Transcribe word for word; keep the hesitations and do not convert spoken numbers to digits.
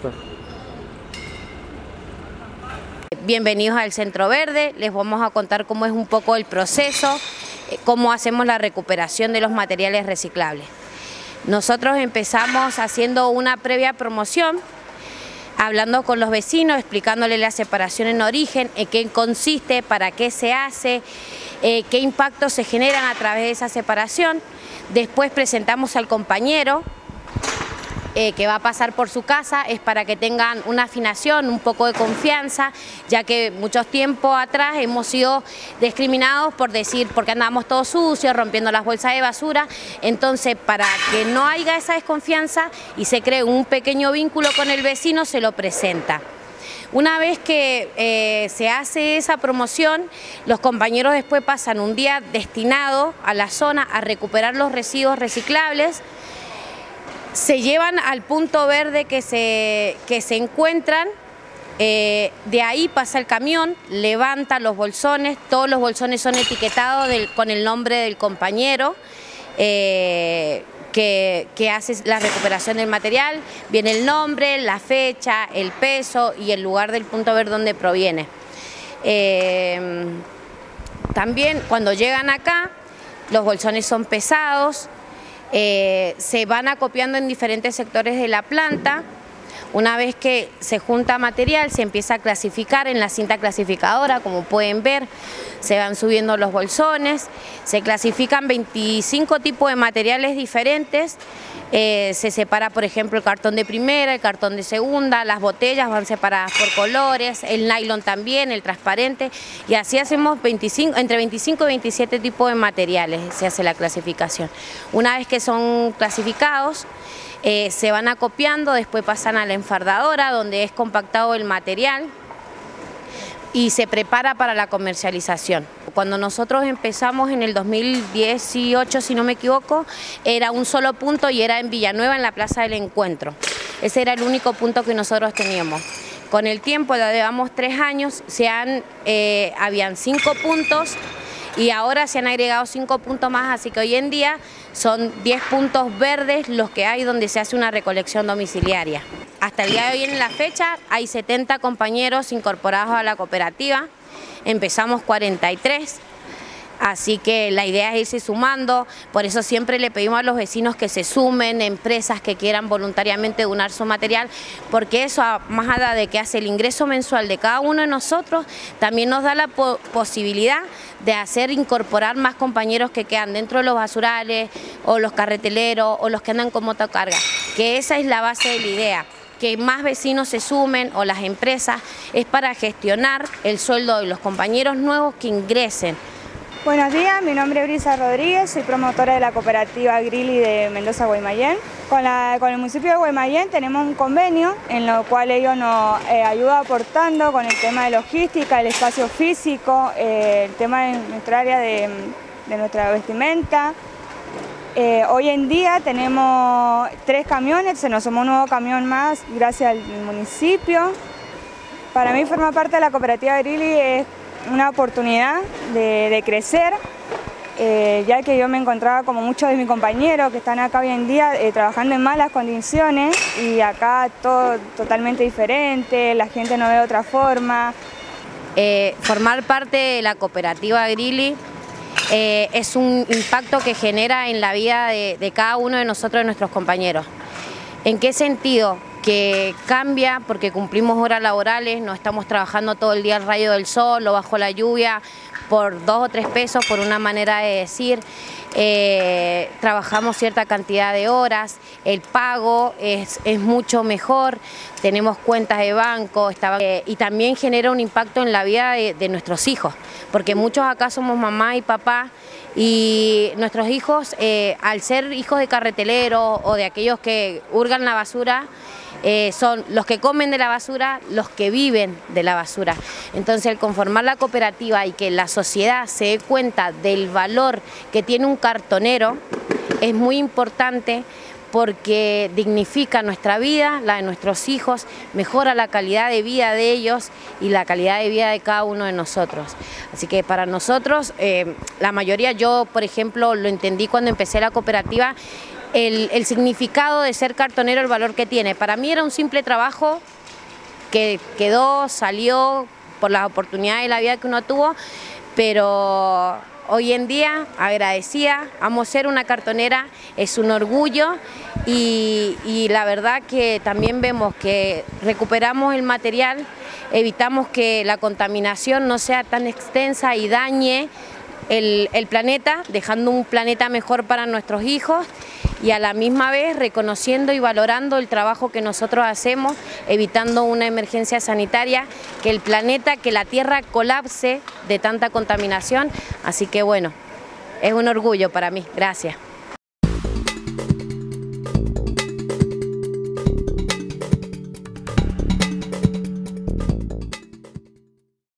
minutos. Bienvenidos al Centro Verde, les vamos a contar cómo es un poco el proceso, cómo hacemos la recuperación de los materiales reciclables. Nosotros empezamos haciendo una previa promoción, hablando con los vecinos, explicándoles la separación en origen, en qué consiste, para qué se hace, eh, qué impactos se generan a través de esa separación. Después presentamos al compañero eh, que va a pasar por su casa, es para que tengan una afinación, un poco de confianza, ya que muchos tiempos atrás hemos sido discriminados por decir, porque andábamos todos sucios, rompiendo las bolsas de basura. Entonces, para que no haya esa desconfianza y se cree un pequeño vínculo con el vecino, se lo presenta. Una vez que eh, se hace esa promoción, los compañeros después pasan un día destinado a la zona a recuperar los residuos reciclables, se llevan al punto verde que se, que se encuentran, eh, de ahí pasa el camión, levanta los bolsones, todos los bolsones son etiquetados del, con el nombre del compañero, eh, Que, que hace la recuperación del material, viene el nombre, la fecha, el peso y el lugar del punto verde donde proviene. Eh, también cuando llegan acá, los bolsones son pesados, eh, se van acopiando en diferentes sectores de la planta. Una vez que se junta material, se empieza a clasificar en la cinta clasificadora, como pueden ver, se van subiendo los bolsones, se clasifican veinticinco tipos de materiales diferentes, eh, se separa, por ejemplo, el cartón de primera, el cartón de segunda, las botellas van separadas por colores, el nylon también, el transparente, y así hacemos veinticinco, entre veinticinco y veintisiete tipos de materiales, se hace la clasificación. Una vez que son clasificados, Eh, se van acopiando, después pasan a la enfardadora donde es compactado el material y se prepara para la comercialización. Cuando nosotros empezamos en el dos mil dieciocho, si no me equivoco, era un solo punto y era en Villanueva, en la Plaza del Encuentro. Ese era el único punto que nosotros teníamos. Con el tiempo, ya llevamos tres años, se han, eh, habían cinco puntos y ahora se han agregado cinco puntos más, así que hoy en día son diez puntos verdes los que hay donde se hace una recolección domiciliaria. Hasta el día de hoy, en la fecha, hay setenta compañeros incorporados a la cooperativa, empezamos cuarenta y tres, así que la idea es irse sumando, por eso siempre le pedimos a los vecinos que se sumen, empresas que quieran voluntariamente donar su material, porque eso, más allá de que hace el ingreso mensual de cada uno de nosotros, también nos da la po posibilidad de hacer incorporar más compañeros que quedan dentro de los basurales, o los carreteleros, o los que andan con motocarga, que esa es la base de la idea, que más vecinos se sumen, o las empresas, es para gestionar el sueldo de los compañeros nuevos que ingresen. Buenos días, mi nombre es Brisa Rodríguez, soy promotora de la cooperativa Grilli de Mendoza, Guaymallén. Con, la, con el municipio de Guaymallén tenemos un convenio en lo cual ellos nos eh, ayudan aportando con el tema de logística, el espacio físico, eh, el tema de nuestra área de, de nuestra vestimenta. Eh, hoy en día tenemos tres camiones, se nos sumó un nuevo camión más gracias al municipio. Para mí formar parte de la cooperativa Grilli es una oportunidad de, de crecer, eh, ya que yo me encontraba como muchos de mis compañeros que están acá hoy en día eh, trabajando en malas condiciones, y acá todo totalmente diferente, la gente no ve de otra forma. Eh, formar parte de la cooperativa Grilli eh, es un impacto que genera en la vida de, de cada uno de nosotros, de nuestros compañeros. ¿En qué sentido? Que cambia porque cumplimos horas laborales, no estamos trabajando todo el día al rayo del sol o bajo la lluvia por dos o tres pesos, por una manera de decir. Eh, trabajamos cierta cantidad de horas, el pago es, es mucho mejor, tenemos cuentas de banco, está, eh, y también genera un impacto en la vida de, de nuestros hijos, porque muchos acá somos mamá y papá, y nuestros hijos, eh, al ser hijos de carreteleros o de aquellos que hurgan la basura, Eh, son los que comen de la basura, los que viven de la basura. Entonces, al conformar la cooperativa y que la sociedad se dé cuenta del valor que tiene un cartonero, es muy importante porque dignifica nuestra vida, la de nuestros hijos, mejora la calidad de vida de ellos y la calidad de vida de cada uno de nosotros. Así que para nosotros, eh, la mayoría, yo por ejemplo lo entendí cuando empecé la cooperativa, el, el significado de ser cartonero, el valor que tiene. Para mí era un simple trabajo que quedó, salió por las oportunidades de la vida que uno tuvo, pero hoy en día agradecida, amo ser una cartonera, es un orgullo y, y la verdad que también vemos que recuperamos el material, evitamos que la contaminación no sea tan extensa y dañe el, el planeta, dejando un planeta mejor para nuestros hijos y a la misma vez reconociendo y valorando el trabajo que nosotros hacemos, evitando una emergencia sanitaria, que el planeta, que la Tierra colapse de tanta contaminación. Así que bueno, es un orgullo para mí. Gracias.